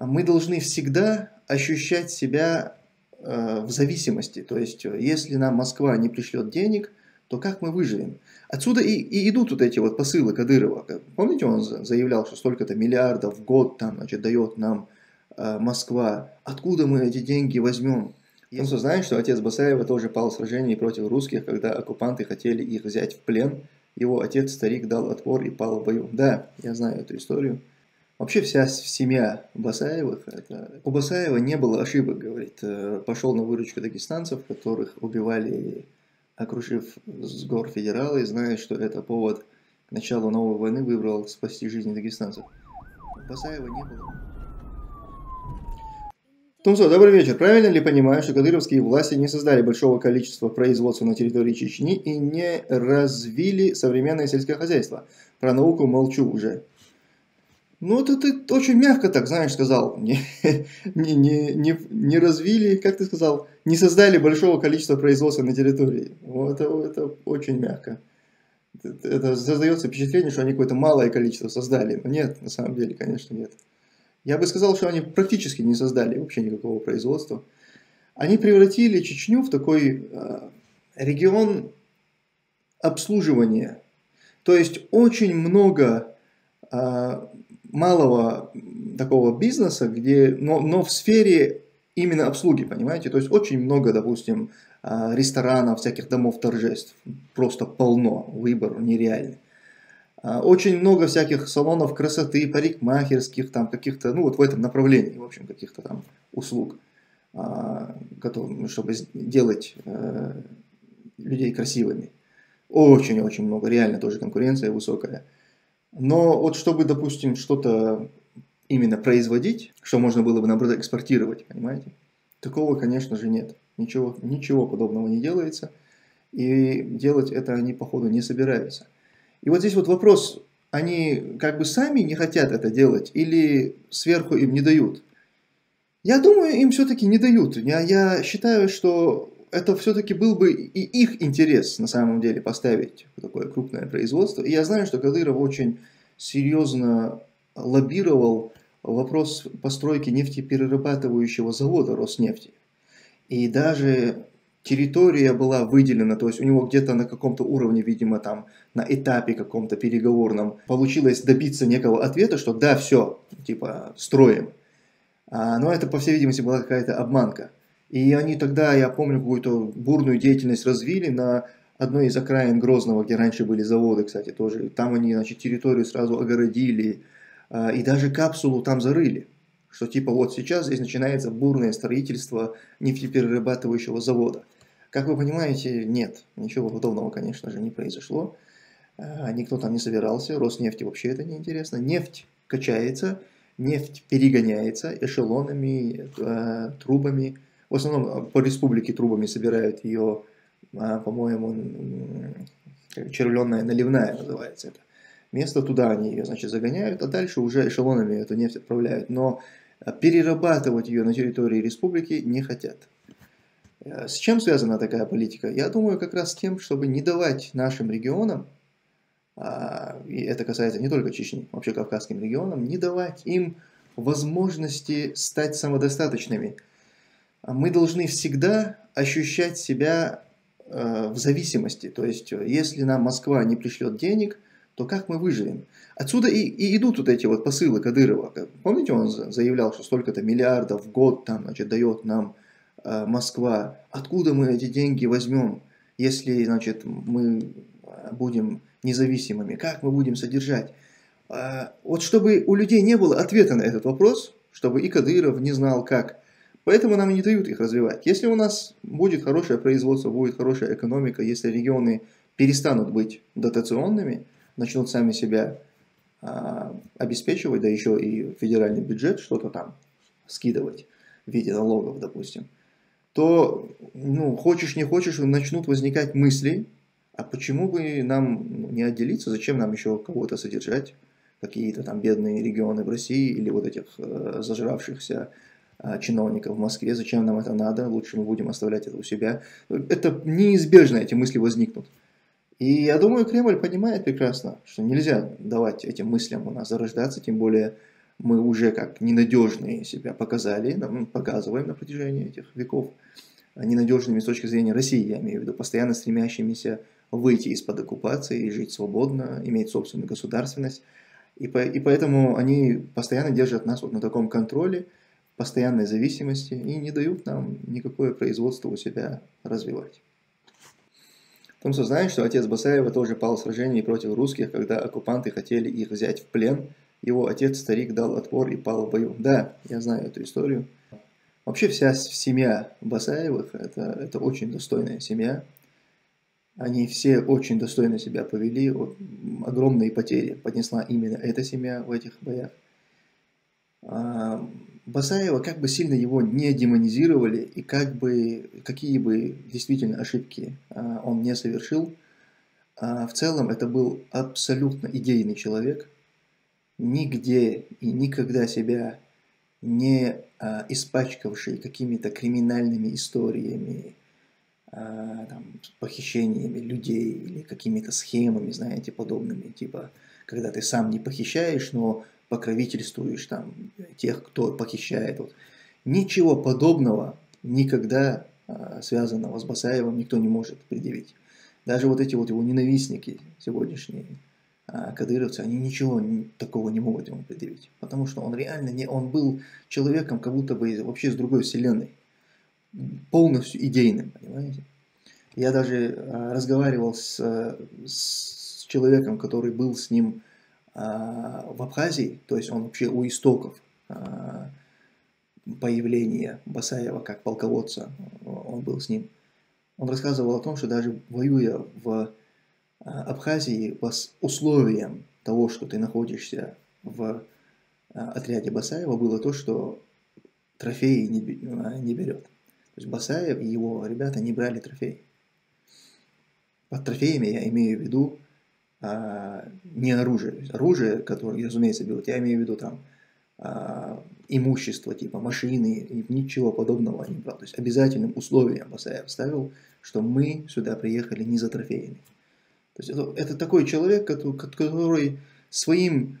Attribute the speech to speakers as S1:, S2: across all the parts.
S1: мы должны всегда ощущать себя в зависимости. То есть, если нам Москва не пришлет денег, то как мы выживем? Отсюда и идут вот эти вот посылы Кадырова. Помните, он заявлял, что столько-то миллиардов в год там, значит, дает нам Москва. Откуда мы эти деньги возьмем? Ну, что знаешь, что отец Басаева тоже пал в сражении против русских, когда оккупанты хотели их взять в плен. Его отец, старик, дал отпор и пал в бою. Да, я знаю эту историю. Вообще вся семья Басаевых, у Басаева не было ошибок, говорит. Пошел на выручку дагестанцев, которых убивали, окружив с гор федералы, и зная, что это повод к началу новой войны, выбрал спасти жизни дагестанцев. У Басаева не было. Тумсо, добрый вечер. Правильно ли понимаю, что кадыровские власти не создали большого количества производства на территории Чечни и не развили современное сельское хозяйство? Про науку молчу уже. Ну, это ты очень мягко так, знаешь, сказал. Не развили, как ты сказал, не создали большого количества производства на территории. Вот это очень мягко. Это создается впечатление, что они какое-то малое количество создали. Но нет, на самом деле, конечно, нет. Я бы сказал, что они практически не создали вообще никакого производства. Они превратили Чечню в такой регион обслуживания. То есть очень много малого такого бизнеса, но в сфере именно обслуги, понимаете? То есть очень много, допустим, ресторанов, всяких домов торжеств. Просто полно, выбор нереальный. Очень много всяких салонов красоты, парикмахерских, там каких-то, ну вот в этом направлении, в общем, каких-то там услуг, чтобы делать людей красивыми. Очень-очень много, реально тоже конкуренция высокая. Но вот чтобы, допустим, что-то именно производить, что можно было бы, наоборот, экспортировать, понимаете, такого, конечно же, нет. Ничего подобного не делается, и делать это они, походу, не собираются. И вот здесь вот вопрос, они как бы сами не хотят это делать или сверху им не дают? Я думаю, им все-таки не дают. Я считаю, что это все-таки был бы и их интерес на самом деле поставить такое крупное производство. И я знаю, что Кадыров очень серьезно лоббировал вопрос постройки нефтеперерабатывающего завода Роснефти. И даже территория была выделена, то есть у него где-то на каком-то уровне, видимо, там на этапе каком-то переговорном получилось добиться некого ответа, что да, все, типа, строим. Но это, по всей видимости, была какая-то обманка. И они тогда, я помню, какую-то бурную деятельность развили на одной из окраин Грозного, где раньше были заводы, кстати, тоже. Там они, значит, территорию сразу огородили, и даже капсулу там зарыли. Что типа вот сейчас здесь начинается бурное строительство нефтеперерабатывающего завода. Как вы понимаете, нет, ничего подобного, конечно же, не произошло. Никто там не собирался, Роснефти вообще это не интересно. Нефть качается, нефть перегоняется эшелонами, трубами. В основном по республике трубами собирают ее, по-моему, червленная наливная называется это. Место туда они ее, значит, загоняют, а дальше уже эшелонами эту нефть отправляют. Но перерабатывать ее на территории республики не хотят. С чем связана такая политика? Я думаю, как раз с тем, чтобы не давать нашим регионам, и это касается не только Чечни, вообще кавказским регионам, не давать им возможности стать самодостаточными. Мы должны всегда ощущать себя в зависимости. То есть, если нам Москва не пришлет денег, то как мы выживем? Отсюда и идут вот эти вот посылы Кадырова. Помните, он заявлял, что столько-то миллиардов в год там, значит, дает нам Москва. Откуда мы эти деньги возьмем, если, значит, мы будем независимыми? Как мы будем содержать? Вот чтобы у людей не было ответа на этот вопрос, чтобы и Кадыров не знал как. Поэтому нам не дают их развивать. Если у нас будет хорошее производство, будет хорошая экономика, если регионы перестанут быть дотационными, начнут сами себя обеспечивать, да еще и федеральный бюджет что-то там скидывать в виде налогов, допустим, то, ну, хочешь не хочешь, начнут возникать мысли, а почему бы нам не отделиться, зачем нам еще кого-то содержать, какие-то там бедные регионы в России или вот этих зажравшихся чиновников в Москве, зачем нам это надо, лучше мы будем оставлять это у себя. Это неизбежно, эти мысли возникнут. И я думаю, Кремль понимает прекрасно, что нельзя давать этим мыслям у нас зарождаться, тем более мы уже как ненадежные себя показали, показываем на протяжении этих веков, ненадежными с точки зрения России, я имею в виду, постоянно стремящимися выйти из-под оккупации и жить свободно, иметь собственную государственность. И поэтому они постоянно держат нас вот на таком контроле, постоянной зависимости и не дают нам никакое производство у себя развивать. Томсо знает, что отец Басаева тоже пал в сражении против русских, когда оккупанты хотели их взять в плен. Его отец-старик дал отпор и пал в бою. Да, я знаю эту историю. Вообще вся семья Басаевых это очень достойная семья. Они все очень достойно себя повели. Огромные потери поднесла именно эта семья в этих боях. Басаева, как бы сильно его не демонизировали и какие бы действительно ошибки он не совершил, в целом это был абсолютно идейный человек, нигде и никогда себя не испачкавший какими-то криминальными историями, там, похищениями людей или какими-то схемами, знаете, подобными, типа, когда ты сам не похищаешь, но покровительствуешь там тех, кто похищает. Вот. Ничего подобного никогда связанного с Басаевым никто не может предъявить. Даже вот эти вот его ненавистники сегодняшние, кадыровцы, они ничего такого не могут ему предъявить. Потому что он реально он был человеком как будто бы вообще с другой вселенной. Полностью идейным, понимаете? Я даже разговаривал с человеком, который был с ним в Абхазии, то есть он вообще у истоков появления Басаева как полководца, он был с ним. Он рассказывал о том, что даже воюя в Абхазии, по условиям того, что ты находишься в отряде Басаева, было то, что трофеи не берет. То есть Басаев и его ребята не брали трофеи. Под трофеями я имею в виду не оружие. Оружие, которое, разумеется, берут, я имею в виду там имущество, типа машины, ничего подобного не брал. То есть обязательным условием Басаев ставил, что мы сюда приехали не за трофеями. То есть это такой человек, который своим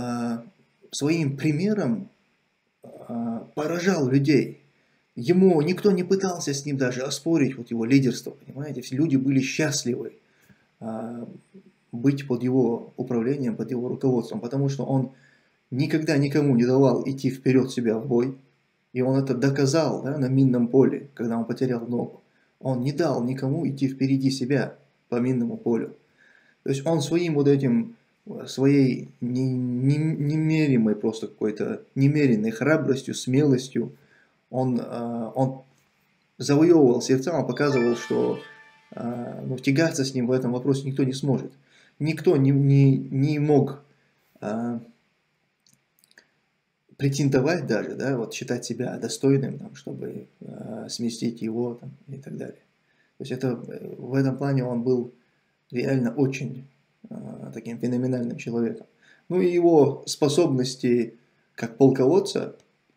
S1: примером поражал людей. Ему никто не пытался с ним даже оспорить вот его лидерство, понимаете? Все люди были счастливы быть под его управлением, под его руководством, потому что он никогда никому не давал идти вперед себя в бой. И он это доказал, да, на минном поле, когда он потерял ногу. Он не дал никому идти впереди себя по минному полю. То есть он своим вот этим, своей немеримой просто какой-то немеренной храбростью, смелостью, он завоевывал сердца, он показывал, что тягаться с ним в этом вопросе никто не сможет. Никто не мог претендовать даже, да, вот считать себя достойным, там, чтобы сместить его там, и так далее. То есть в этом плане он был реально очень таким феноменальным человеком. Ну и его способности как полководца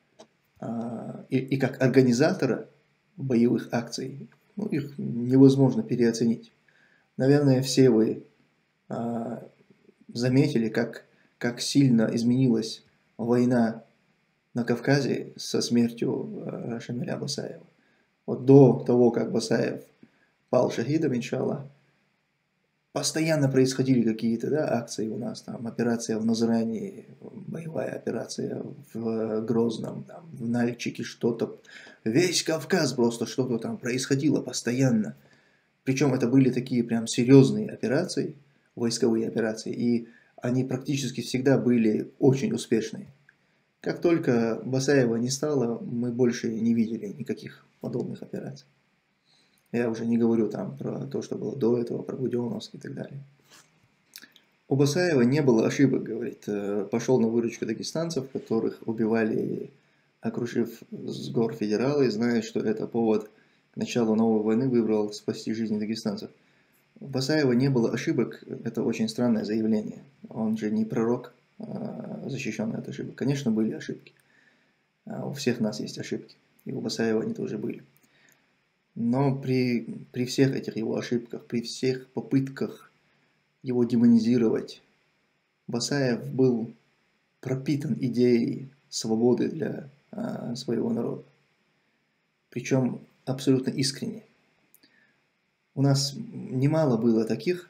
S1: и как организатора боевых акций, ну, их невозможно переоценить. Наверное, все вы заметили, как сильно изменилась война на Кавказе со смертью Шамиля Басаева. Вот до того, как Басаев пал шахидом, иншаллах, постоянно происходили какие-то акции у нас, там операция в Назране, боевая операция в Грозном, там, в Нальчике что-то, весь Кавказ просто что-то там происходило постоянно. Причем это были такие прям серьезные операции, войсковые операции, и они практически всегда были очень успешные. Как только Басаева не стало, мы больше не видели никаких подобных операций. Я уже не говорю там про то, что было до этого, про Буденновск и так далее. У Басаева не было ошибок, говорит. Пошел на выручку дагестанцев, которых убивали, окружив с гор федералы, зная, что это повод к началу новой войны, выбрал спасти жизни дагестанцев. У Басаева не было ошибок, это очень странное заявление. Он же не пророк, защищенный от ошибок. Конечно, были ошибки. У всех нас есть ошибки. И у Басаева они тоже были. Но при всех этих его ошибках, при всех попытках его демонизировать, Басаев был пропитан идеей свободы для своего народа. Причем абсолютно искренне. У нас немало было таких,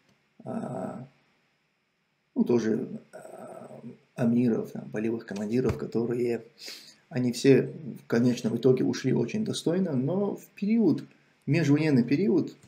S1: тоже амиров, полевых командиров, которые, они все в конечном итоге ушли очень достойно, но в межвоенный период,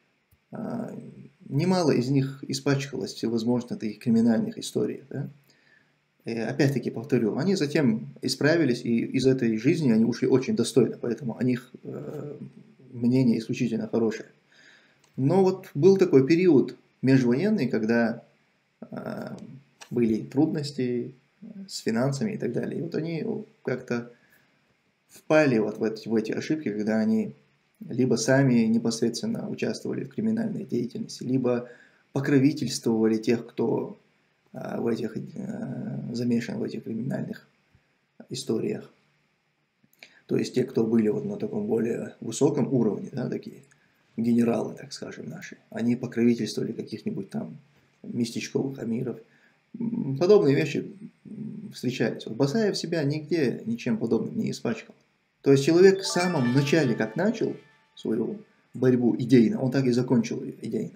S1: немало из них испачкалось всевозможных таких криминальных историях. Да? И опять-таки повторю, они затем исправились, и из этой жизни они ушли очень достойно, поэтому о них мнение исключительно хорошее. Но вот был такой период межвоенный, когда были трудности с финансами и так далее. И вот они как-то впали вот в эти ошибки, когда они либо сами непосредственно участвовали в криминальной деятельности, либо покровительствовали тех, кто замешан в этих криминальных историях. То есть те, кто были вот на таком более высоком уровне, да, такие генералы, так скажем, наши, они покровительствовали каких-нибудь там местечковых амиров. Подобные вещи встречались. Вот Басаев себя нигде ничем подобным не испачкал. То есть человек в самом начале, как начал свою борьбу идейно, он так и закончил ее идейно.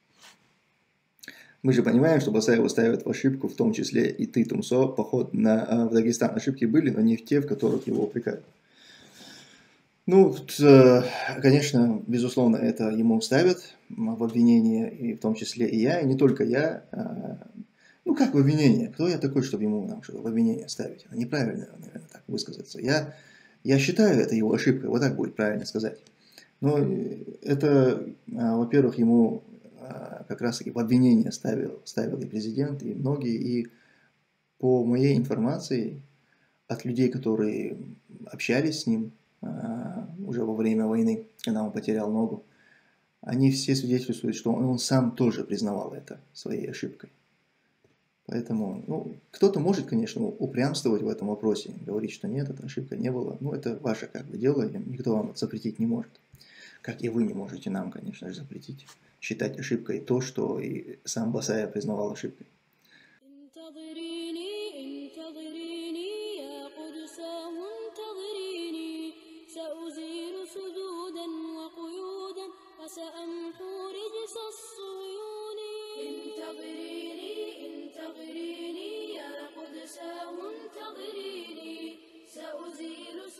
S1: Мы же понимаем, что Басаева ставят в ошибку, в том числе и ты, Тумсо, поход в Дагестан. Ошибки были, но не в те, в которых его упрекают. Ну, конечно, безусловно, это ему ставят в обвинение, и в том числе и я, и не только я. Ну, как в обвинение? Кто я такой, чтобы ему что-то в обвинение ставить? Это неправильно, наверное, так высказаться. Я считаю это его ошибкой, вот так будет правильно сказать. Но это, во-первых, ему как раз-таки в обвинение ставил и президент, и многие. И по моей информации от людей, которые общались с ним уже во время войны, когда он потерял ногу, они все свидетельствуют, что он сам тоже признавал это своей ошибкой. Поэтому, кто-то может, конечно, упрямствовать в этом вопросе, говорить, что нет, эта ошибка не было. Это ваше дело, никто вам запретить не может. Как и вы не можете нам, конечно же, запретить считать ошибкой то, что и сам Басаев признавал ошибкой.
S2: سأزيل